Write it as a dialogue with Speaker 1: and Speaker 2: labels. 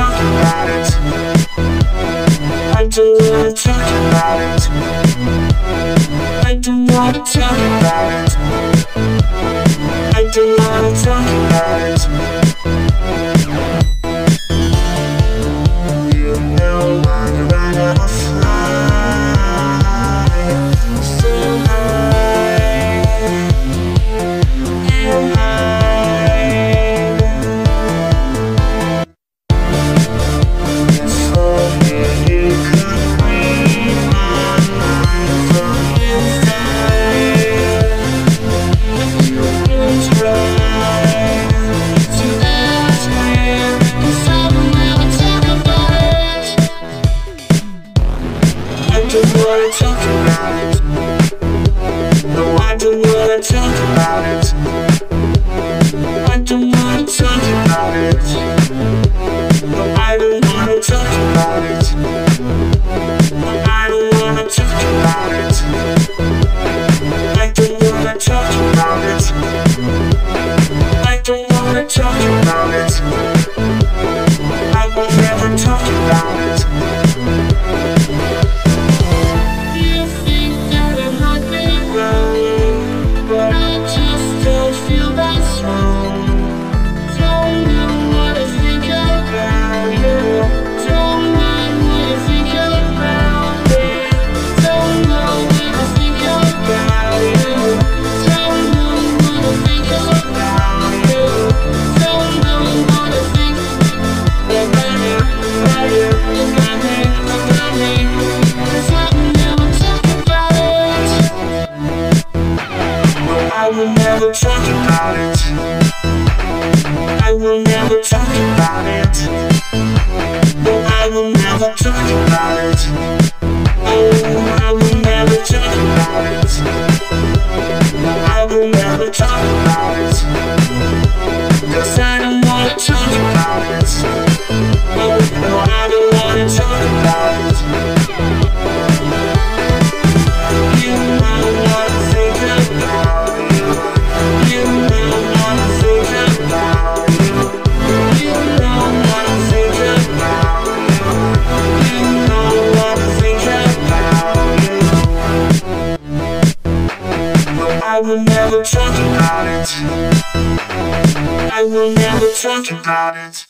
Speaker 1: talk about it. I don't wanna talk about it. I don't wanna talk about it. I don't wanna talk about it. You know I'm gonna fly so high, you high. If only you could read my mind from inside. You would try to ask me, 'cause I will never talk about it. I don't wanna talk about it. No, I don't wanna talk about it. I don't wanna talk about it. No, I don't wanna talk about it. No, I don't wanna talk about it. I don't wanna talk about it. I don't wanna talk about it. I will never talk about it. You think that it might be wrong, but I just don't feel that strong. Don't know what I think about you. Don't mind what I think about me. Don't know what I think about you. Don't know what I think about you. Don't know what I think about you. About you, about me, about me. 'Cause I will never talk about it. No, I will never talk about it. I will never talk about it. No, I will never talk about it. Oh, I will never talk about it. No, I will never talk about it. 'Cause I don't wanna talk about it. Oh, no, I don't wanna talk about it. You know what I think about you. You know what I think about you. You know what I think about you. You know what I think about you. No, I will never talk about it. I will never talk about it.